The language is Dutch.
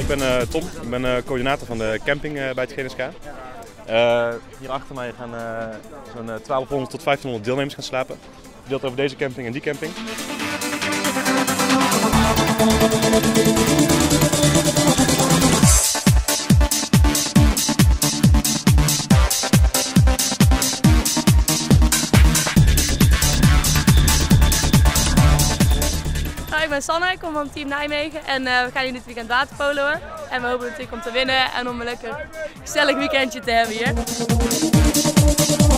ben Tom, ik ben coördinator van de camping bij het GNSK. Hier achter mij gaan zo'n 1200 tot 1500 deelnemers gaan slapen. Verdeeld over deze camping en die camping. Ik ben Sanne, ik kom van Team Nijmegen en we gaan hier dit weekend waterpoloen. En we hopen natuurlijk om te winnen en om een lekker gezellig weekendje te hebben hier.